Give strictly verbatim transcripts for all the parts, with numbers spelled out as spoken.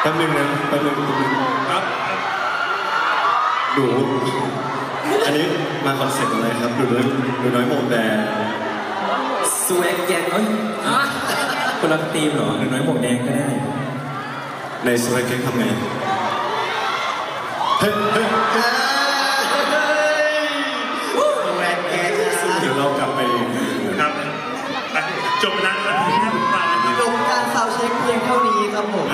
แป๊บนึงนะแป๊บนึงครับหนูอันนี้มาคอนเซ็ปต์อะไรครับหนูน้อยหนูน้อยโมงแดงสวกแกงเอ้ยคนละทีมเหรอหนูน้อยหมวกแดงก็ได้ในสวกแกงทำไงเฮ้ยเฮ้ยสวกแกงเดี๋ยวเรากลับไปครับจบแล้วครับจบการซาวเช็คเพียงเท่านี้ครับผม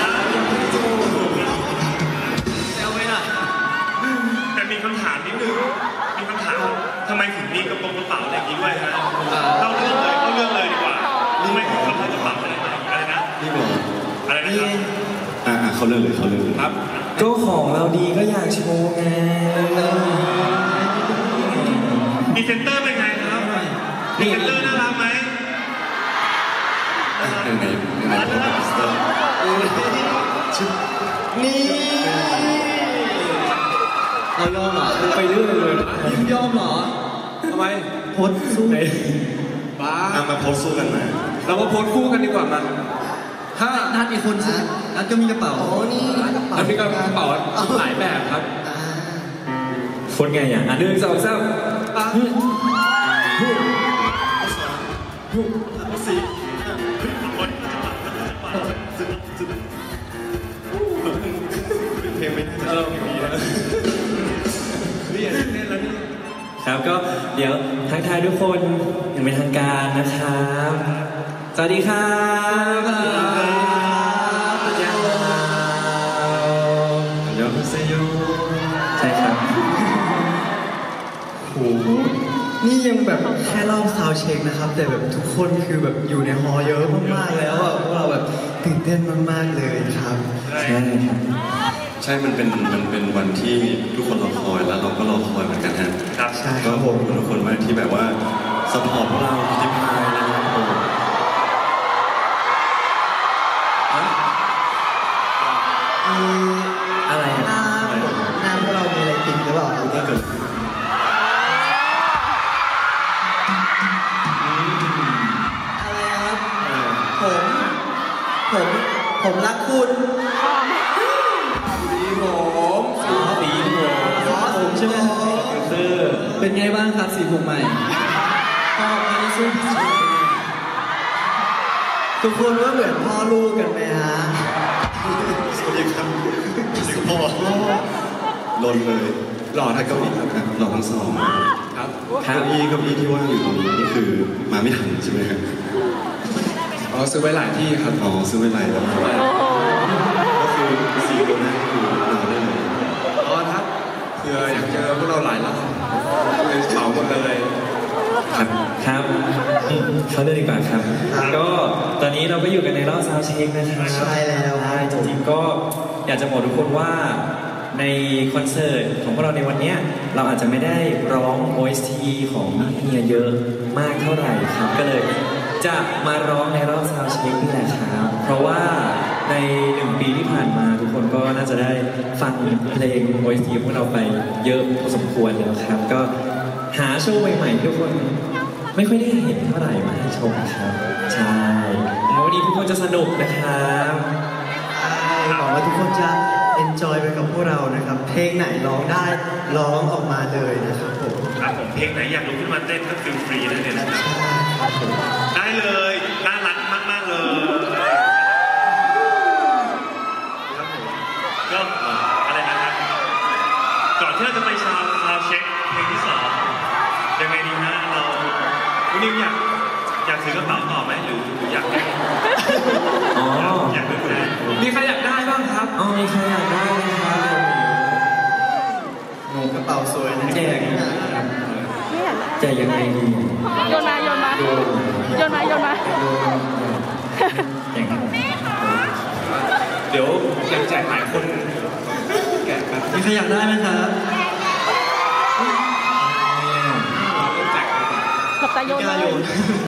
แล้วไหมล่ะแต่มีคำถามนิดนึงมีคำถามทำไมถึงมีกระโปรงกระเป๋าอย่างนี้ด้วยฮะเราเลือกเลยเราเลือกเลยดีกว่าทำไมถึงกระโปรงกระเป๋าอะไรอะไรนะนี่หรออะไรนะครับอ่าเขาเลือกเลยเขาเลือกเลยครับก็ของเราดีก็อยากโชว์ไงมีเซนเตอร์เป็นไงครับมีเซนเตอร์น่ารักไหมยังไงยังไงผมเป็นสเตอร์นี่เรายอมเหรอไปเรื่อยเลยยิ้มยอมเหรอทำไมโพสสู้บ้ามาโพสสู้กันมาเรามาโพสคู่กันดีกว่ามาถ้านัดอีกคนสินัดก็มีกระเป๋าอ๋อนี่นัดมีกระเป๋าหลายแบบครับคนไงอย่างอันหนึ่งสองสามสี่เพลงไม่เออมีแล้วนี่เล่นแล้วนี่ครับก็เดี๋ยวทักทายทุกคนอย่างเป็นทางการนะครับสวัสดีครับสวัสดีครับสวัสดีครับยอมเซโยใช่ครับโหนี่ยังแบบแค่รอบซาวเช็คนะครับแต่แบบทุกคนคือแบบอยู่ในฮอลเยอะมากๆแล้วอ่ะพวกเราแบบตื่นเต้นมากๆเลยครับใช่ครับใช่มันเป็นมันเป็นวันที่ทุกคนรอคอยแล้วเราก็รอคอยเหมือนกันฮะครับใช่ก็ผมทุกคนมากที่แบบว่าซัพพอร์ตพวกเราที่พายนะครับผมมีอะไรหน้าหน้าพวกเรามีอะไรติดหรือเปล่าถ้าเกิดอะไรครับผมผมผมรักคุณสีผมสีผมผมใช่ไหมเป็นไงบ้างครับสีผมใหม่พ่อมาในซุ้มทุกคนว่าเหมือนพ่อลูกกันไหมฮะสวัสดีครับสิงพ่อลนเลยหล่อทั้งเก้าอี้ครับหล่อทั้งสองครับเก้าอี้เก้าอี้ที่ว่างอยู่ตรงนี้นี่คือมาไม่ทันใช่ไหมครับอ๋อซื้อไว้หลายที่ครับอ๋อซื้อไว้หลายแล้วก็คือสี่คนนั้นคือนอนได้เลยอ๋อครับเผื่ออยากเจอพวกเราหลายรอบเลยเหมาหมดเลยครับครับเขาเดินดีกว่าครับก็ตอนนี้เราก็อยู่กันในรอบซาวด์เช็คนะครับใช่แล้วจริงๆก็อยากจะบอกทุกคนว่าในคอนเสิร์ตของพวกเราในวันนี้เราอาจจะไม่ได้ร้อง โอ เอส ที ของเฮียเยอะมากเท่าไหร่ครับก็เลยจะมาร้องในรอบซาวด์เช็คนี่แหละครับเพราะว่าในหนึ่งปีที่ผ่านมาทุกคนก็น่าจะได้ฟังเพลง โอ เอส ที ของเราไปเยอะพอสมควรแล้วครับก็หาโชว์ใหม่ๆทุกคนไม่ค่อยได้เห็นเท่าไหร่มาให้ชมครับใช่วันนี้ทุกคนจะสนุกนะครับหวังว่าทุกคนจะ enjoy ไปกับพวกเรานะครับเพลงไหนร้องได้ร้องออกมาเลยนะครับผมครับผมเพลงไหนอยากลุกขึ้นมาเต้นก็ฟิลฟรีได้เลยนะครับได้เลยน่ารักมากๆเลยครับผมก็อะไรนะครับก่อนที่เราจะไปชาวชาวเช็คเพลงที่สองยังไงดีฮะเราคุณนิวอยากอยากถือกระเป๋าต่อไหมหรืออยากได้อ๋ออยากได้มีใครอยากได้บ้างครับอ๋อมีใครอยากได้ไหมครับโอ้กระเป๋าสวยนะแจกแจกยังไงดีโยนมาโยนมาโยนมาโยนมาอย่างนั้นเดี๋ยวอยากแจกหลายคนแกะครับมีใครอยากได้ไหมครับหลับตาโยนเลย